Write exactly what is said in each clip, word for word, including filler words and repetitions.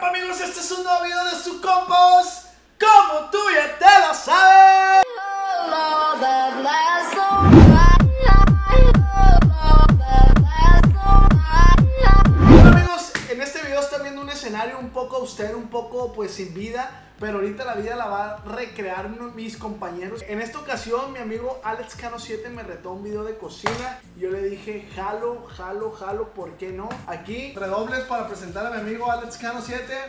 Hola amigos, este es un nuevo video de su compos. Como tú ya te lo sabes. Bueno amigos, en este video están viendo un escenario un poco austero, un poco pues sin vida. Pero ahorita la vida la va a recrear uno de mis compañeros. En esta ocasión mi amigo Alex Cano siete me retó un video de cocina. Y yo le dije, jalo, jalo, jalo, ¿por qué no? Aquí, redobles para presentar a mi amigo Alex Cano siete.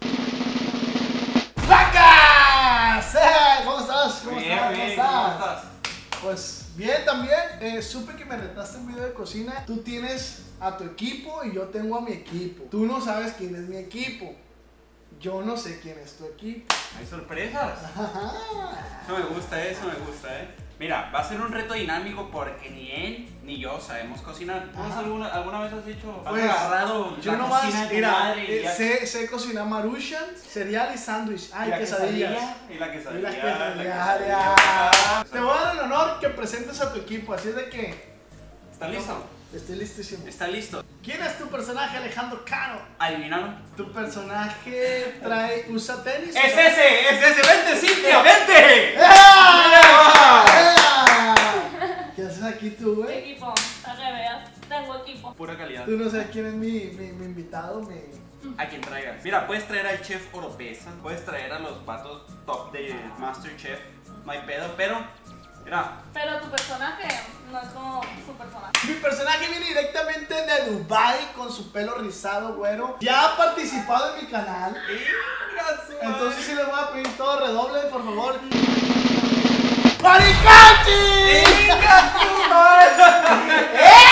¡Vacas! ¡Eh! ¿Cómo estás? ¿Cómo bien, estás? bien, ¿Cómo ¿cómo estás? estás? Pues bien también. Eh, supe que me retaste un video de cocina. Tú tienes a tu equipo y yo tengo a mi equipo. Tú no sabes quién es mi equipo. Yo no sé quién es tu equipo. Hay sorpresas. Eso me gusta, eso me gusta, eh. Mira, va a ser un reto dinámico porque ni él ni yo sabemos cocinar. ¿Tú alguna, alguna vez has dicho? ¿Has Pues, agarrado yo la nomás, cocina de tu mira, madre y eh, ya- sé, sé cocinar maruchan, cereal y sándwich. Ay, y la quesadillas. quesadilla, Y la quesadilla. Y las la quesadillas. quesadilla. Te voy a dar el honor que presentes a tu equipo, así es de que ¿Está listo? estoy listísimo. ¿Está listo? ¿Quién es tu personaje, Alejandro Cano? Adivínalo. ¿Tu personaje trae, usa tenis? ¡Es ese! ¡Es ese! ¡Vente, Cintia! ¡Vente! ¡Ah! ¿Qué haces aquí tú, güey? Equipo, para que veas, tengo equipo. Pura calidad. Tú no sabes quién es mi, mi, mi invitado, mi... A quien traigas. Mira, puedes traer al chef Oropesa, puedes traer a los vatos top de Masterchef, no hay pedo, pero mira. Pero tu personaje no es como su personaje. Mi personaje viene directamente de Dubai con su pelo rizado, güero. Ya ha participado en mi canal. Entonces sí les voy a pedir todo redoble, por favor. ¡Maricachi! ¡Venga, tu madre!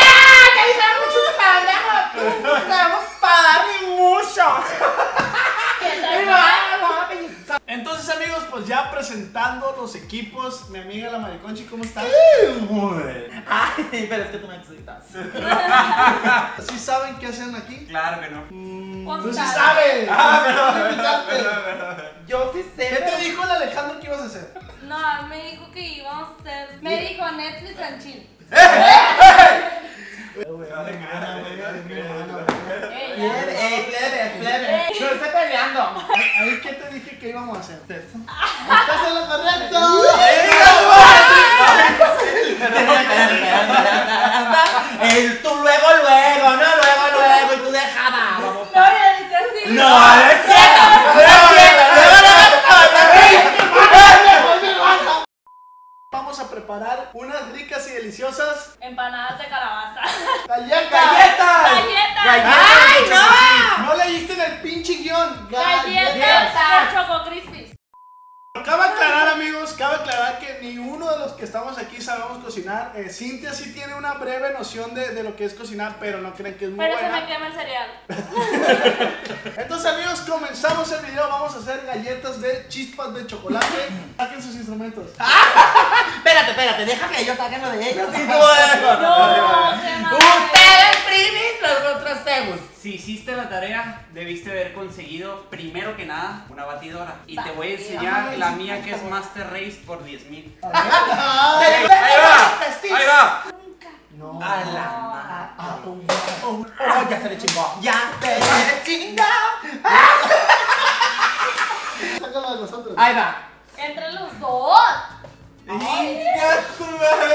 Entonces amigos, pues ya presentando los equipos, mi amiga la Mariconchi, ¿cómo estás? Ay, pero es que tú me necesitas. ¿Sí saben qué hacen aquí? Claro que no. ¡Tú sí sabes! Ah, ¿Por qué me pero, invitaste? pero, pero, pero. Yo sí sé. ¿Qué te dijo el Alejandro que ibas a hacer? No, me dijo que íbamos a hacer. Me dijo Netflix and chill. Ey, Bien, ya. eh, plebe, plebe. No estoy peleando. Ahí, ¿qué te dije que íbamos a hacer? ¡Estás en lo correcto! El tú luego, luego, no luego, luego, y tú dejaba. Vamos. No, ya dice así. No, no es cierto. No es cierto. Vamos a preparar unas ricas y deliciosas Empanadas de calabaza. galletas. ¡Galletas! Galletas. ¡Ay, no! No leíste en el pinche guión. Galletas con Choco Crispies. Cabe aclarar, amigos, cabe aclarar que ni uno de los que estamos aquí sabemos cocinar. Eh, Cintia sí tiene una breve noción de, de lo que es cocinar, pero no creen que es muy Pero se me buena. quema el cereal. Entonces, amigos, comenzamos el video. Vamos a hacer galletas de chispas de chocolate. Saquen sus instrumentos. Espérate, espérate, deja que ellos saquen lo de ellos. Y No, qué mal. Ustedes primis, nosotros hacemos. Si hiciste la tarea, debiste haber conseguido, primero que nada, una batidora. Y te voy a enseñar la mía que es Master Race por diez mil. Ay, ¡Ahí va! ¡Ahí va! no. A la ma- ah, oh, oh, oh, ya se le chingó. Ya se le chingó. Sácalo de nosotros. Ahí va. Entre los dos. ¡Inga tu madre!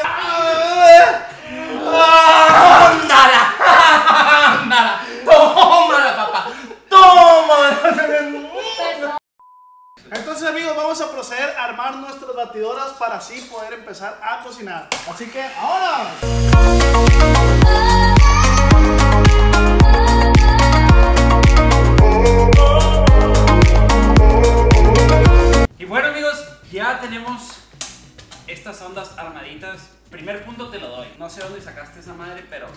¡Ándala! ¡Ándala! ¡Tómala, papá! ¡Tómala! Peso. Entonces, amigos, vamos a proceder a armar nuestras batidoras para así poder empezar a cocinar. Así que, ¡ahora! Y bueno amigos, ya tenemos estas ondas armaditas. Primer punto te lo doy. No sé dónde sacaste esa madre, pero...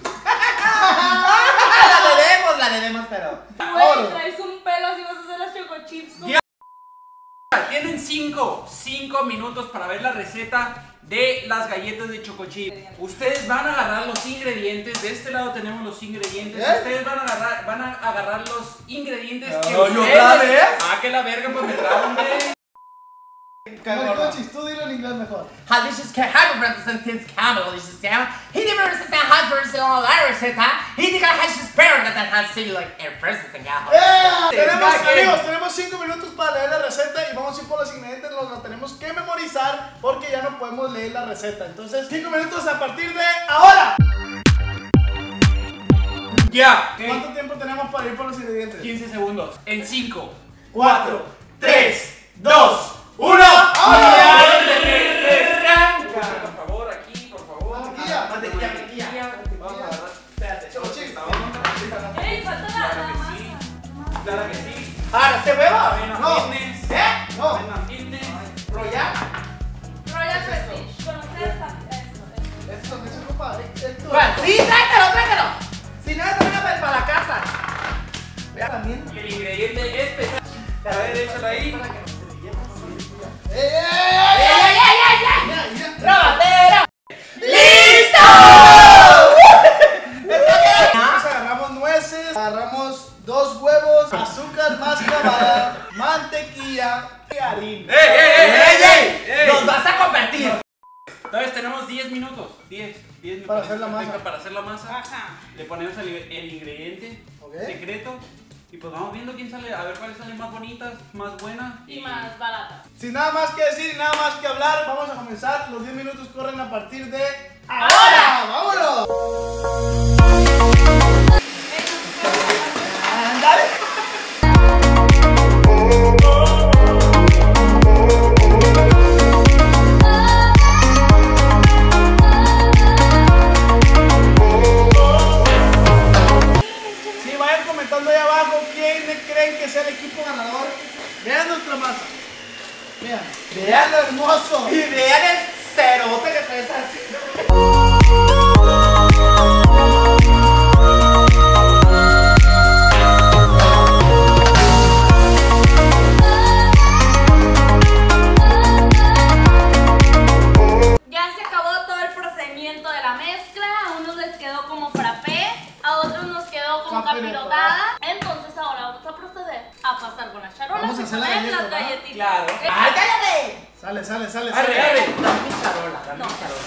La debemos, la debemos, pero. Güey, traes un pelo así vas a hacer las Choco Chips. con- Ya. Tienen cinco, cinco minutos para ver la receta de las galletas de Choco Chip. Ustedes van a agarrar los ingredientes. De este lado tenemos los ingredientes. ¿Eh? Ustedes van a agarrar, van a agarrar los ingredientes que No, ¿y ustedes... otra vez? Ah, que la verga, pues me trago, hombre. Mariconchis, tú dilo en inglés mejor. Halicious Hyper Represent Thins Camel, Halicious Sam. He never resisted Hyper Zero Iris, He never has his parent that has seen like air presence and gal. ¡Eh! Tenemos amigos, tenemos cinco minutos para leer la receta y vamos a ir por los ingredientes, los la tenemos que memorizar porque ya no podemos leer la receta. Entonces, cinco minutos a partir de ahora. Ya. ¿Cuánto tiempo tenemos para ir por los ingredientes? quince segundos. En cinco, cuatro, tres, dos, uno. Por favor, aquí, por favor. Mantequilla, mantequilla, mantequilla. Vamos a agarrar. Espérate, Chochi. Ey, falta la, la masa. Claro que sí. Ah, ¿este huevo? Avena No. Fitness. ¿Eh? No. Avena Fitness. ¿Royal? Royal Prestige. Conocer esta. Esto, esto. Esto también se ocupa. Esto. ¿Cuál? Sí, tráetelo, tráetelo. Si no, tráetelo para la casa. Vea también. Y el ingrediente especial. A ver, échalo ahí. ¡Ey, ey, ¡Ey, ey! ey, ey, ey! Ya, ya. ¡Grabatera! ¡Listo! Entonces agarramos nueces, agarramos dos huevos, azúcar mascabada, mantequilla y harina. ¡Ey, ey, ey, ey, ey! ¡Nos vas a convertir! Entonces tenemos diez minutos. diez, diez Para minutos. hacer la masa. Perfecto, Para hacer la masa. Ajá. Le ponemos el, el ingrediente Ok. secreto. Y pues vamos viendo quién sale, a ver cuáles salen más bonitas, más buenas. Y más barata. Sin nada más que decir y nada más que hablar, vamos a comenzar. Los diez minutos corren a partir de ahora. ¡Vámonos! ¡Ándale! Sí, vayan comentando ahí abajo quién creen que sea el equipo ganador. Vean nuestra masa. Vean, vean lo hermoso. Y vean el cerote que traes así. Ya se acabó todo el procedimiento de la mezcla. A unos les quedó como frappé, a otros nos quedó como Capirotada. capirotada. Entonces ahora vamos a proceder a pasar con las charolas Vamos a y hacer la poner galleta, las ¿va? galletitas. Claro. ¿Eh? ¡Ay, cállate! Sale, sale, sale, Arre, sale. arre. Dame mi charola, dame No. mi charola.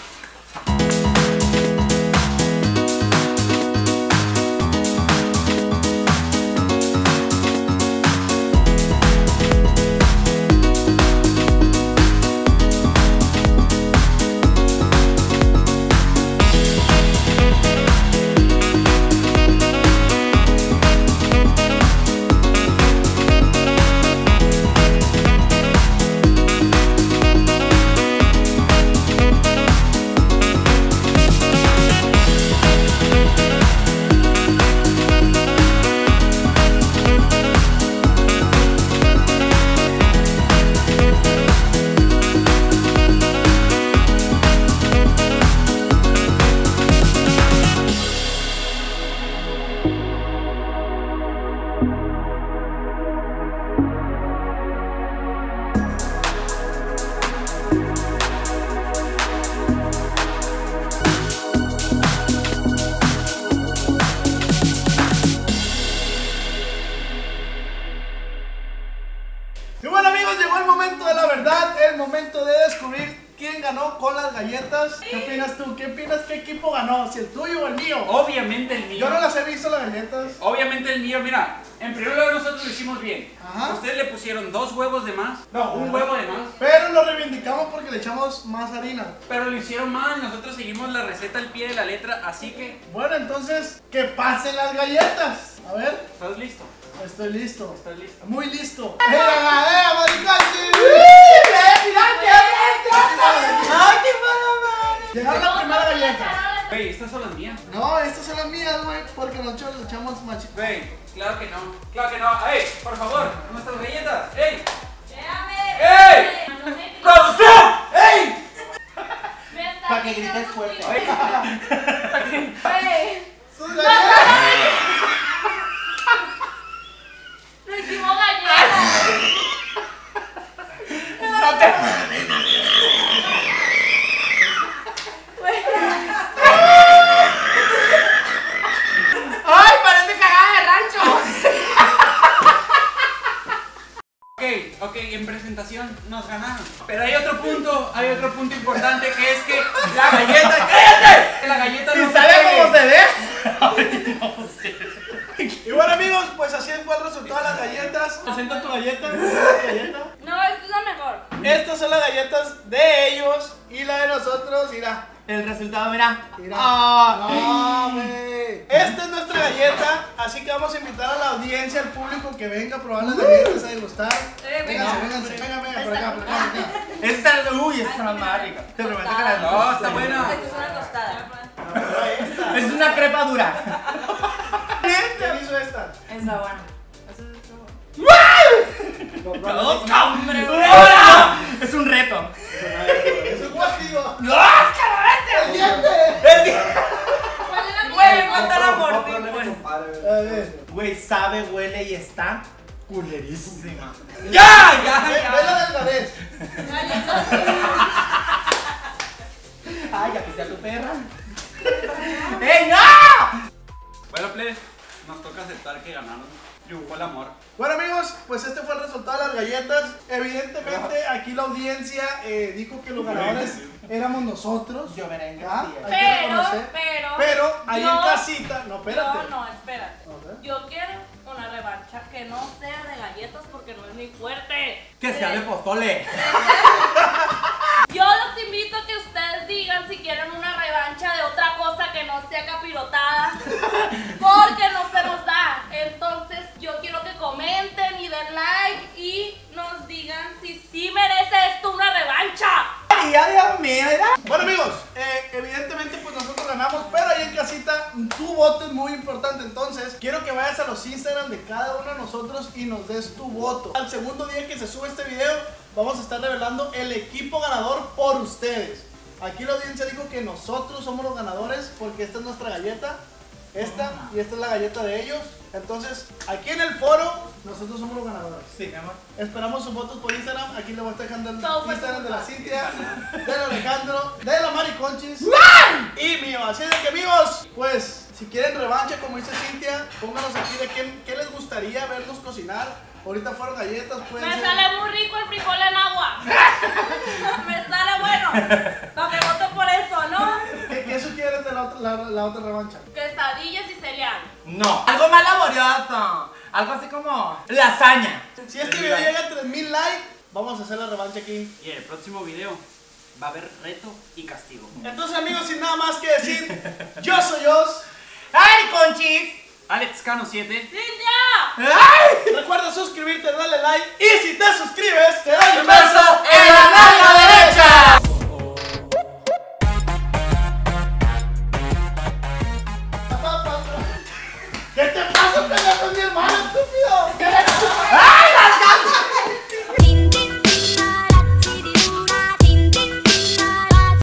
Y bueno amigos, llegó el momento de la verdad, el momento de descubrir quién ganó con las galletas. ¿Qué opinas tú? ¿Qué opinas? ¿Qué equipo ganó? ¿Si el tuyo o el mío? Obviamente el mío. Yo no las he visto las galletas. Obviamente el mío, mira. En primer lugar nosotros lo hicimos bien. Ajá. Ustedes le pusieron dos huevos de más. No, un Ajá. huevo de más. Pero lo reivindicamos porque le echamos más harina. Pero lo hicieron mal. Nosotros seguimos la receta al pie de la letra. Así que, Bueno, entonces, que pasen las galletas. A ver, ¿estás listo? estoy listo. ¿Estás listo? Muy listo. ¡Eh, ganadera, maricachi! ¡Ay, qué mala! Llegaron la primera galleta. Güey, estas son las mías. No, estas son las mías, güey, porque nosotros le echamos más chico. Güey, claro que no. Claro que no. ¡Ey, por favor! ¿Dónde están las galletas? ¡Ey! Déjame. ¡Ey! No me grites. ¡Producción! ¡Ey! Me está Para que gritando grites fuerte. Steve. Güey. ¡Sus galletas! Lo hicimos galletas. No te... ¡Ay, parece cagada de rancho! Ok, ok, en presentación nos ganaron. Pero hay otro punto, hay otro punto importante que es que la galleta, ¡cállate! La galleta Si no sale pegue. como se ve. Y Y bueno amigos, pues así fue el resultado de las galletas. Presenta tu galleta. galleta. No, esta es la mejor. Estas son las galletas de ellos y la de nosotros, mira. El resultado, mira. Mira. Ah. No, güey. Esta es nuestra galleta, así que vamos a invitar a la audiencia, al público que venga a probar las galletas, a degustar. Eh, Vénganse, venga. vénganse, venga, venga, por acá, por acá. por acá. Esta es uy, esta es la más rica. Te prometo que la No, está buena. Esta es una tostada. Esta. Es una crepa dura. ¿Quién hizo esta? Esa buena. Todos hombre, ¡hola! Es un reto. Es un castigo. ¡No, es ¡El diente! El día. ¿Cuál es la Güey, mejor? cuánta la mordí, güey. A ver. Güey, sabe, huele y está culerísima. ¡Ya! ¡Ya! Ve- ¡Ya! Vela del revés. Ay, ya pise a tu perra. ¡Ey, no! Bueno, plebes, nos toca aceptar que ganaron. Triunfó el amor. Bueno amigos, pues este fue el resultado de las galletas. Evidentemente aquí la audiencia eh, dijo que los ganadores éramos nosotros. Yo merengue. ¿Ah? sí, Hay que Pero, reconocer. pero. Pero ahí yo- en casita, no, espérate. No, no, espérate. A ver. Yo quiero una revancha que no sea de galletas porque no es mi fuerte. Que sea de pozole. Yo los invito a que ustedes digan si quieren una revancha de otra cosa que no sea capirotada. Porque no se nos da. Entonces yo quiero que comenten y den like y nos digan si sí merece esto una revancha. Ay, Dios mío, mira. Bueno amigos, eh, evidentemente pues nosotros ganamos, pero ahí en casita tu voto es muy importante. Entonces quiero que vayas a los Instagram de cada uno de nosotros y nos des tu voto. Al segundo día que se sube este video vamos a estar revelando el equipo ganador por ustedes. Aquí la audiencia dijo que nosotros somos los ganadores porque esta es nuestra galleta, esta y esta es la galleta de ellos. Entonces aquí en el foro nosotros somos los ganadores. Sí, mi amor. Esperamos sus votos por Instagram. Aquí le voy a estar dejando el Todo fue Instagram de culpa. la Cintia, del Alejandro, de la Mariconchis y mío. Así de que amigos, pues si quieren revancha como dice Cintia, pónganos aquí de qué, qué les gustaría vernos cocinar. Ahorita fueron galletas, pueden Me ser. sale muy rico el frijol en agua. Me sale bueno. Para que voten por eso, ¿no? ¿Qué, qué sugieres de la otra, la, la otra revancha? Quesadillas y cereal. No. Algo más laborioso. Algo así como lasaña. Si este video llega a tres mil likes, vamos a hacer la revancha aquí. Y en el próximo video va a haber reto y castigo. Entonces amigos, sin nada más que decir, yo soy Os. ¡Ay, Conchis! Alex Cano siete. ¡Cintia! ¡Ay! Recuerda suscribirte, darle like y si te suscribes, te doy un beso.